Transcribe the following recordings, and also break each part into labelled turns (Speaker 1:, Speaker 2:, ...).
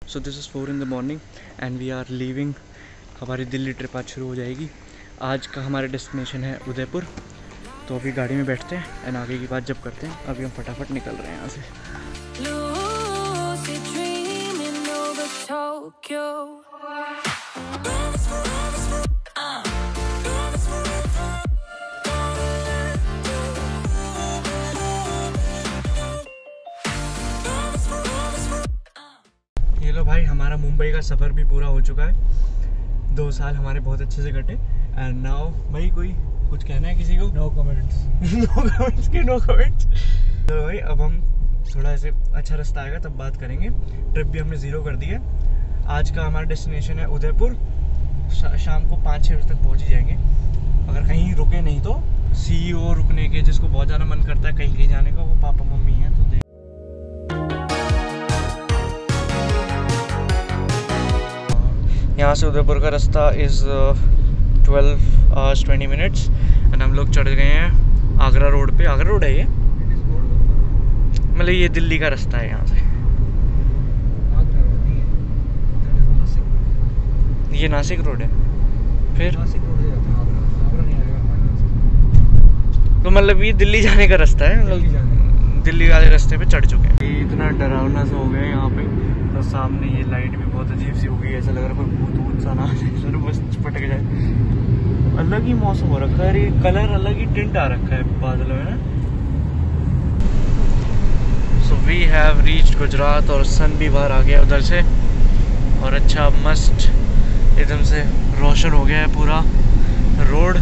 Speaker 1: So this is 4 in the morning and we are leaving. हमारी Delhi trip आज शुरू हो जाएगी। आज का हमारा डेस्टिनेशन है उदयपुर। तो अभी गाड़ी में बैठते हैं एंड आगे की बात जब करते हैं। अभी हम फटाफट निकल रहे हैं यहाँ से। ये लो भाई, हमारा मुंबई का सफ़र भी पूरा हो चुका है। 2 साल हमारे बहुत अच्छे से कटे एंड नाउ भाई कोई कुछ कहना है किसी को?
Speaker 2: No comments.
Speaker 1: No comments. तो भाई अब हम थोड़ा ऐसे अच्छा रास्ता आएगा तब बात करेंगे। ट्रिप भी हमने 0 कर दी है। आज का हमारा डेस्टिनेशन है उदयपुर। शाम को 5-6 बजे तक पहुँच ही जाएंगे। अगर कहीं रुके नहीं तो CEO रुकने के, जिसको बहुत ज़्यादा मन करता है कहीं कहीं जाने का, वो पापा मम्मी हैं तो देख। यहाँ से उदयपुर का रास्ता इज़ 12 hours 20 minutes एंड हम लोग चढ़ गए हैं आगरा रोड पे। आगरा रोड है ये, मतलब ये दिल्ली का रास्ता है। यहाँ से ये नासिक रोड है। फिर तो मतलब ये दिल्ली जाने का रास्ता है। मतलब दिल्ली वाले रास्ते पे चढ़ चुके हैं। इतना डरावना सा हो गया है यहाँ पे। तो सामने ये लाइट भी बहुत अजीब सी हो गई है। ऐसा लग रहा है कोई भूत वूत सा ना सर बस पटक जाए। अलग ही मौसम हो रखा है। ये कलर अलग ही टिंट आ रखा है बादलों में ना। So we have reached Gujarat और सन भी बाहर आ गया उधर से और अच्छा मस्त एकदम से रोशन हो गया है पूरा रोड।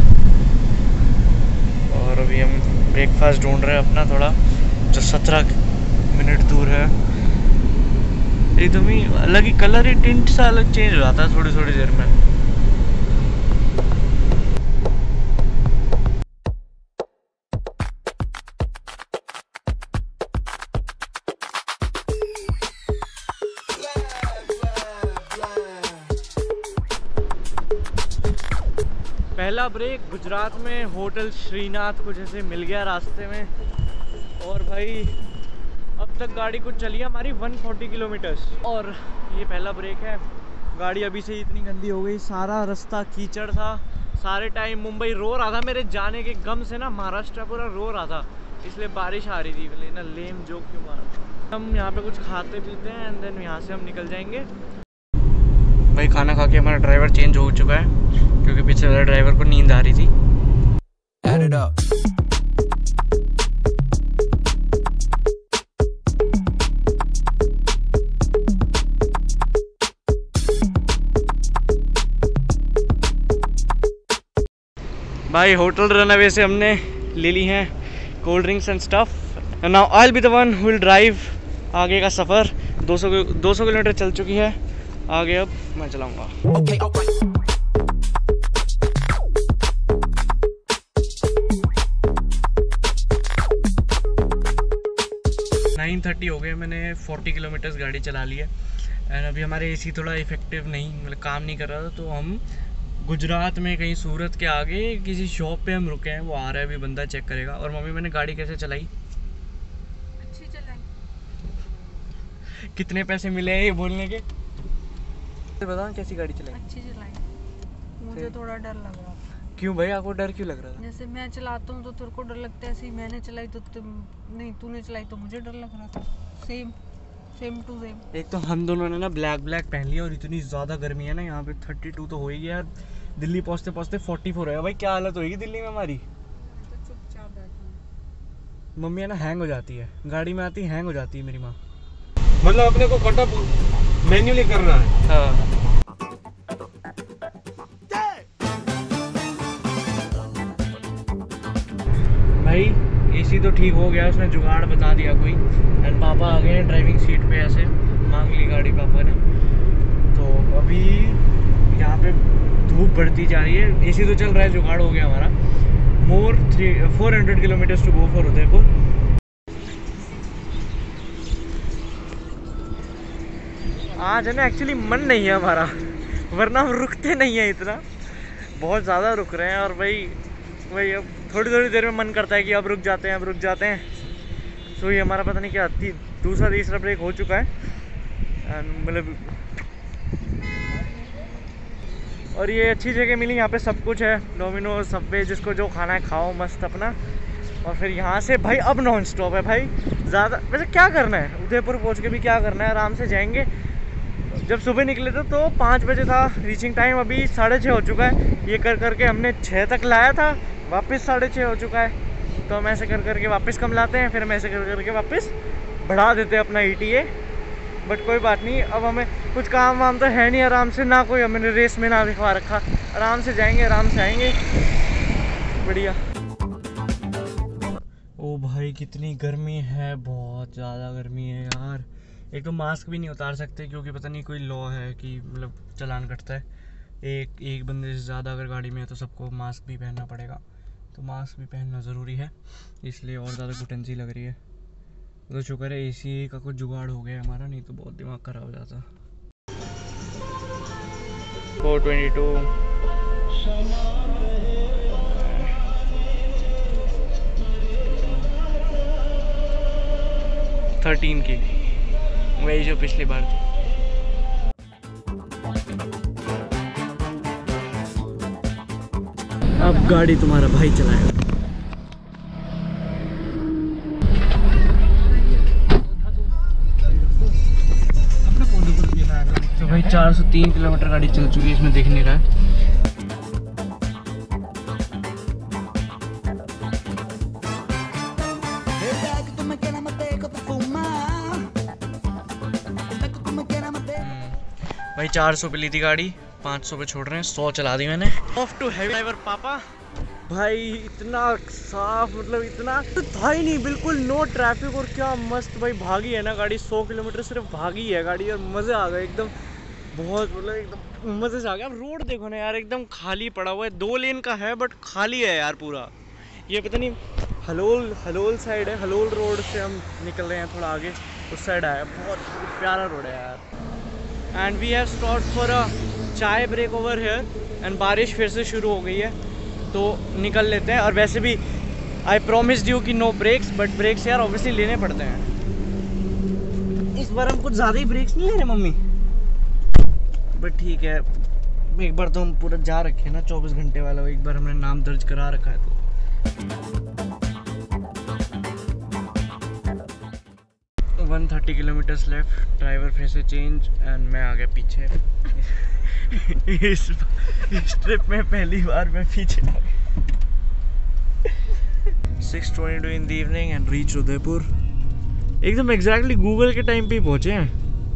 Speaker 1: और अभी हम ब्रेकफास्ट ढूंढ रहे हैं अपना थोड़ा, जो 17 मिनट दूर है। एकदम ही अलग ही कलर ही टिंट सा अलग चेंज हो जाता है थोड़ी थोड़ी देर में। पहला ब्रेक गुजरात में होटल श्रीनाथ कुछ ऐसे मिल गया रास्ते में। और भाई अब तक गाड़ी कुछ चली है हमारी 140 किलोमीटर्स और ये पहला ब्रेक है। गाड़ी अभी से इतनी गंदी हो गई, सारा रास्ता कीचड़ था। सारे टाइम मुंबई रो रहा था मेरे जाने के गम से ना, महाराष्ट्र पूरा रो रहा था, इसलिए बारिश आ रही थी। बोले ना लेम जोक क्यों मारा। हम यहाँ पे कुछ खाते पीते हैं एंड देन यहाँ से हम निकल जाएंगे। भाई खाना खा के हमारा ड्राइवर चेंज हो चुका है क्योंकि पीछे वाले ड्राइवर को नींद आ रही थी। भाई होटल रनअवे से हमने ले ली हैं cold drinks and stuff. Now I will be the one who will drive आगे का सफ़र। 200 किलोमीटर चल चुकी है, आगे अब मैं चलाऊंगा। 9:30 हो गए, मैंने 40 किलोमीटर्स गाड़ी चला ली है एंड अभी हमारे AC थोड़ा इफेक्टिव नहीं, मतलब काम नहीं कर रहा था। तो हम गुजरात में कहीं सूरत के आगे किसी शॉप पे हम रुके हैं। वो आ रहा है अभी, बंदा चेक करेगा। और मम्मी मैंने गाड़ी कैसे चलाई?
Speaker 3: अच्छी चलाई।
Speaker 1: कितने पैसे मिले हैं ये बोलने के? बताओ कैसी गाड़ी चलाई?
Speaker 3: अच्छी चलाई। मुझे थोड़ा डर लग रहा था।
Speaker 1: क्यों भाई, आपको डर क्यों लग रहा था?
Speaker 3: जैसे मैं चलाता हूँ तो तेरे को डर लगता है, ऐसे ही मैंने चलाई तो तूने चलाई तो मुझे डर लग रहा था। Same to same.
Speaker 1: एक तो हम दोनों ने ना ब्लैक पहन लिया और इतनी ज़्यादा गर्मी है ना यहाँ पे। 32 तो हो ही गया यार। दिल्ली पहुँचते पहुँचते 44 है भाई। क्या हालत होगी दिल्ली में हमारी।
Speaker 3: तो चुपचाप बैठी हूँ।
Speaker 1: मम्मी है ना हैंग हो जाती है, गाड़ी में आती हैंग हो जाती है मेरी माँ।
Speaker 2: मतलब अपने को कटअप मैन्युअली करना है।
Speaker 1: हाँ भाई AC तो ठीक हो गया, उसने जुगाड़ बता दिया कोई। एंड पापा आ गए हैं ड्राइविंग सीट पे, ऐसे मांग ली गाड़ी पापा ने। तो अभी यहाँ पे धूप बढ़ती जा रही है। AC तो चल रहा है, जुगाड़ हो गया हमारा। 400 kilometres to go for Udaipur. आज है ना एक्चुअली मन नहीं है हमारा, वरना हम रुकते नहीं हैं इतना। बहुत ज़्यादा रुक रहे हैं और वही अब थोड़ी देर में मन करता है कि अब रुक जाते हैं। सो ये हमारा पता नहीं क्या दूसरा तीसरा ब्रेक हो चुका है मतलब और ये अच्छी जगह मिली, यहाँ पे सब कुछ है, डोमिनोज, सबवे, जिसको जो खाना है खाओ मस्त अपना। और फिर यहाँ से भाई अब नॉन स्टॉप है भाई, ज़्यादा वैसे क्या करना है उदयपुर पहुँच के भी, क्या करना है, आराम से जाएंगे। जब सुबह निकले थे तो 5 बजे था रीचिंग टाइम, अभी 6:30 हो चुका है। ये कर करके हमने 6 तक लाया था, वापस 6:30 हो चुका है। तो हम ऐसे कर करके वापस कम लाते हैं, फिर हम ऐसे कर करके वापस बढ़ा देते हैं अपना ETA। बट कोई बात नहीं, अब हमें कुछ काम वाम तो है नहीं, आराम से, ना कोई हमने रेस में ना दिखवा रखा, आराम से जाएंगे, आराम से आएंगे, बढ़िया। ओ भाई कितनी गर्मी है, बहुत ज़्यादा गर्मी है यार। एक तो मास्क भी नहीं उतार सकते क्योंकि पता नहीं कोई लॉ है कि मतलब चालान कटता है। एक बंदे से ज़्यादा अगर गाड़ी में है तो सबको मास्क भी पहनना पड़ेगा, तो मास्क भी पहनना ज़रूरी है, इसलिए और ज़्यादा घुटन सी लग रही है। तो शुक्र है AC का कुछ जुगाड़ हो गया हमारा, नहीं तो बहुत दिमाग खराब हो जाता। 422 13 की, वही जो पिछली बार थी। अब गाड़ी तुम्हारा भाई चलाएगा। तो भाई 403 किलोमीटर गाड़ी चल चुकी है, इसमें देखने का है। भाई 400 पे ली थी गाड़ी, 500 पे छोड़ रहे हैं, 100 चला दी मैंने। ऑफ टू हैवी ड्राइवर पापा। भाई इतना साफ, मतलब इतना तो था ही नहीं, बिल्कुल नो ट्रैफिक, और क्या मस्त भाई भागी है ना गाड़ी, 100 किलोमीटर सिर्फ भागी है गाड़ी, और मज़े आ गए एकदम, बहुत मतलब एकदम मज़े से आ गया। अब रोड देखो ना यार, एकदम खाली पड़ा हुआ है, 2 लेन का है बट खाली है यार पूरा। ये पता नहीं हलोल साइड है, हलोल रोड से हम निकल रहे हैं, थोड़ा आगे उस साइड आया, बहुत प्यारा रोड है यार। And we have stopped for a chai break over here, and बारिश फिर से शुरू हो गई है तो निकल लेते हैं। और वैसे भी आई प्रॉमिस्ड यू कि नो ब्रेक्स, बट ब्रेक्स यार ऑब्वियसली लेने पड़ते हैं। इस बार हम कुछ ज़्यादा ही ब्रेक्स नहीं ले रहे मम्मी, बट ठीक है, एक बार तो हम पूरा जा रखे हैं ना 24 घंटे वाला, एक बार हमने नाम दर्ज करा रखा है। तो 130 किलोमीटर्स लेफ्ट, ड्राइवर फिर से चेंज, एंड मैं आ गया पीछे। इस ट्रिप में पहली बार मैं पीछे आ गया। 6:22 in the evening and reach Udaipur. एकदम एग्जैक्टली गूगल के टाइम पे ही पहुंचे हैं।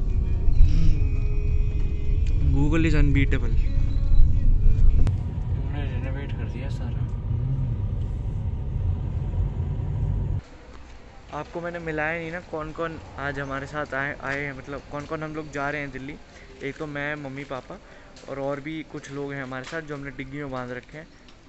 Speaker 1: Google is unbeatable. उन्होंने रेनोवेट कर दिया सारा। आपको मैंने मिलाया नहीं ना कौन कौन आज हमारे साथ आए हैं, मतलब कौन कौन हम लोग जा रहे हैं दिल्ली। एक तो मैं, मम्मी पापा, और भी कुछ लोग हैं हमारे साथ जो हमने डिग्गी में बांध रखे हैं।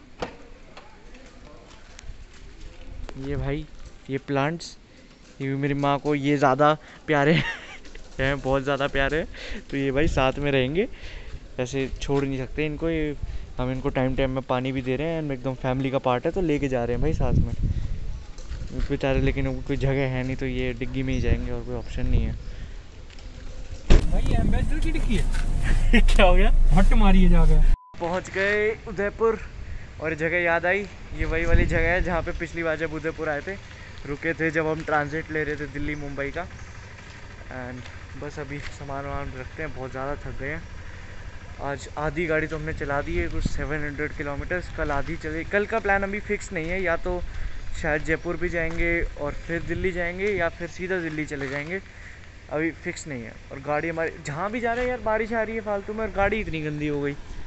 Speaker 1: ये भाई, ये प्लांट्स, ये मेरी माँ को ये ज़्यादा प्यारे हैं, बहुत ज़्यादा प्यारे हैं, तो ये भाई साथ में रहेंगे, ऐसे छोड़ नहीं सकते इनको। ये हम इनको टाइम टाइम में पानी भी दे रहे हैं, एकदम फैमिली का पार्ट है, तो लेके जा रहे हैं भाई साथ में बेचारे। लेकिन कोई जगह है नहीं तो ये डिग्गी में ही जाएंगे, और कोई ऑप्शन नहीं है।
Speaker 2: भाई ये एम्बेसडर की डिग्गी है।
Speaker 1: क्या हो गया?
Speaker 2: हट मारी है जाके।
Speaker 1: पहुंच गए उदयपुर, और जगह याद आई, ये वही वाली जगह है जहाँ पे पिछली बार जब उदयपुर आए थे रुके थे, जब हम ट्रांजिट ले रहे थे दिल्ली मुंबई का। एंड बस अभी सामान वामान रखते हैं, बहुत ज़्यादा थक गए हैं। आज आधी गाड़ी तो हमने चला दी है, कुछ 700 किलोमीटर्स, कल आधी चले। कल का प्लान अभी फिक्स नहीं है, या तो शायद जयपुर भी जाएंगे और फिर दिल्ली जाएंगे, या फिर सीधा दिल्ली चले जाएंगे, अभी फिक्स नहीं है। और गाड़ी हमारी जहाँ भी जा रहे हैं यार बारिश आ रही है फालतू में, और गाड़ी इतनी गंदी हो गई।